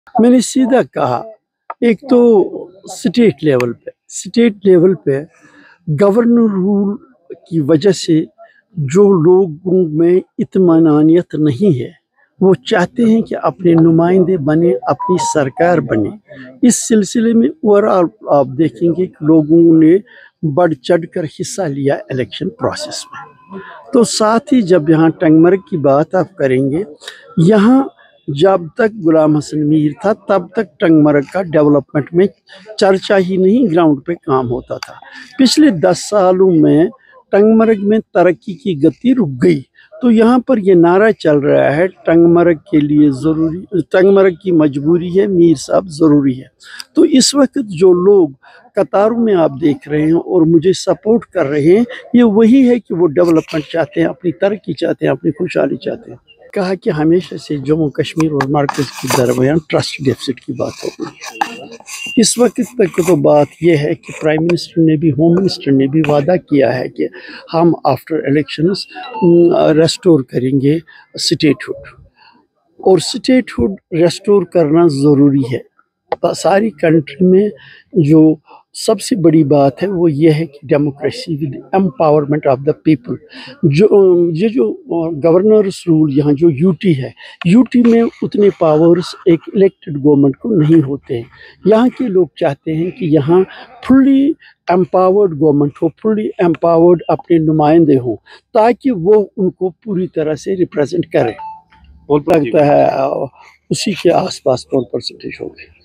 मैंने सीधा कहा, एक तो स्टेट लेवल पे गवर्नर रूल की वजह से जो लोगों में इत्मीनानियत नहीं है, वो चाहते हैं कि अपने नुमाइंदे बने, अपनी सरकार बने। इस सिलसिले में ओवरऑल आप देखेंगे कि लोगों ने बढ़ चढ़ कर हिस्सा लिया इलेक्शन प्रोसेस में। तो साथ ही जब यहाँ टंगमर्ग की बात आप करेंगे, यहाँ जब तक गुलाम हसन मीर था तब तक टंगमर्ग का डेवलपमेंट में चर्चा ही नहीं, ग्राउंड पे काम होता था। पिछले 10 सालों में टंगमर्ग में तरक्की की गति रुक गई। तो यहाँ पर ये नारा चल रहा है, टंगमर्ग के लिए ज़रूरी, टंगमर्ग की मजबूरी है, मीर साहब ज़रूरी है। तो इस वक्त जो लोग कतारों में आप देख रहे हैं और मुझे सपोर्ट कर रहे हैं, ये वही है कि वो डेवलपमेंट चाहते हैं, अपनी तरक्की चाहते हैं, अपनी खुशहाली चाहते हैं। कहा कि हमेशा से जम्मू कश्मीर और मरकज़ के दरमियान ट्रस्ट डेफिसिट की बात हो गई। इस वक्त तक तो बात यह है कि प्राइम मिनिस्टर ने भी, होम मिनिस्टर ने भी वादा किया है कि हम आफ्टर इलेक्शंस रेस्टोर करेंगे स्टेटहुड, और स्टेटहुड रेस्टोर करना ज़रूरी है। सारी कंट्री में जो सबसे बड़ी बात है वो ये है कि democracy with empowerment of the people. जो गवर्नर्स रूल यहाँ जो यूटी है, यूटी में उतने पावर्स एक इलेक्टेड गवर्नमेंट को नहीं होते हैं। यहाँ के लोग चाहते हैं कि यहाँ फुल्ली एम्पावर्ड गवर्नमेंट हो, फुल्ली एम्पावर्ड अपने नुमाइंदे हों, ताकि वो उनको पूरी तरह से रिप्रेजेंट करें। लगता है उसी के आसपास 4% हो गए।